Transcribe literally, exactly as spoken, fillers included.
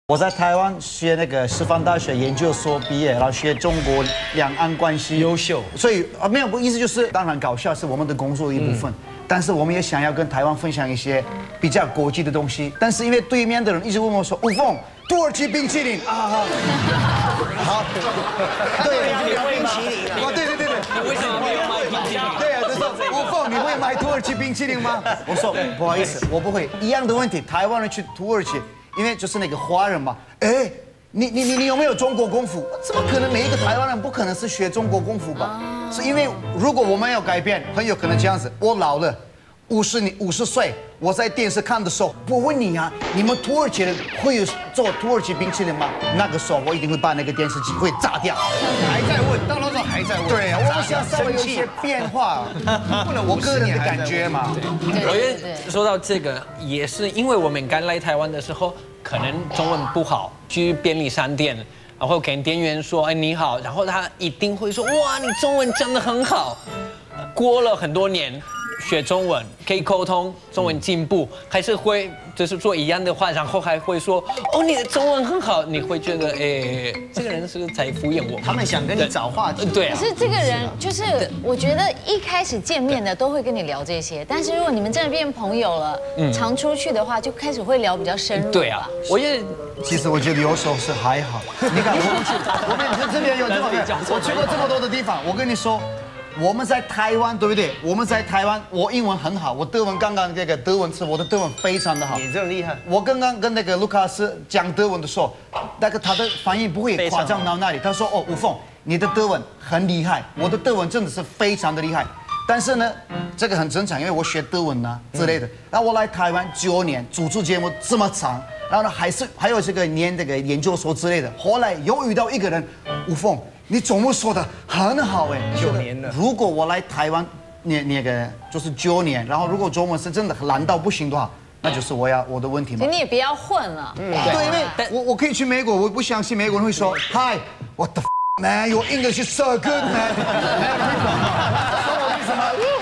我在台湾学那个师范大学研究所毕业，然后学中国两岸关系， 优秀。 所以啊，没有不意思就是，当然搞笑是我们的工作的一部分，嗯、但是我们也想要跟台湾分享一些比较国际的东西。但是因为对面的人一直问我说，吴凤，土耳其冰淇淋啊，好，好，对， 冰淇淋啊， 哦，对对对对， 你为什么没有买冰淇淋？ 对啊，就说吴凤，你会买土耳其冰淇淋吗？我说不好意思，我不会。一样的问题，台湾人去土耳其。 因为就是那个华人嘛，哎，你你你你有没有中国功夫？怎么可能每一个台湾人不可能是学中国功夫吧？是因为如果我们要改变，很有可能这样子。我老了，五十年五十岁，我在电视看的时候，我问你啊，你们土耳其人会有做土耳其冰淇淋吗？那个时候我一定会把那个电视机会炸掉。 还在问，到那时候还在问。 对啊，我们想稍微有一些变化，不能我个人的感觉嘛。 我觉得说到这个，也是因为我们刚来台湾的时候。 可能中文不好，去便利商店，然后跟店员说：“哎，你好。”然后他一定会说：“哇，你中文真的很好。”过了很多年，学中文可以沟通，中文进步，还是会就是做一样的话，然后还会说：“哦，你的中文很好。”你会觉得，哎，这个人是不是在敷衍我？ 他们想跟你找话题。 对。 可是这个人就是，我觉得一开始见面的都会跟你聊这些，但是如果你们真的变朋友了，常出去的话，就开始会聊比较深入。 对啊，我也。 其实我觉得有时候是还好。你看，我们去，我们这边有这么多，我去过这么多的地方。我跟你说，我们在台湾，对不对？我们在台湾，我英文很好，我德文刚刚那个德文是我的德文非常的好。 你这么厉害。 我刚刚跟那个卢卡斯讲德文的时候，那个他的反应不会夸张到那里。他说：“哦，吴凤，你的德文很厉害，我的德文真的是非常的厉害。” 但是呢，这个很正常，因为我学德文啊之类的。然后我来台湾九年，主持节目这么长，然后呢还是还有这个念这个研究所之类的。后来又遇到一个人，吴凤，你中文说的很好哎， 九年了。 如果我来台湾那那个就是九年，然后如果中文是真的难到不行的话，那就是我要我的问题嘛。 你也不要混了。 嗯，对，因为我我可以去美国，我不相信美国人会说 Hi，what the man，your English is so good man。懂我意思吗？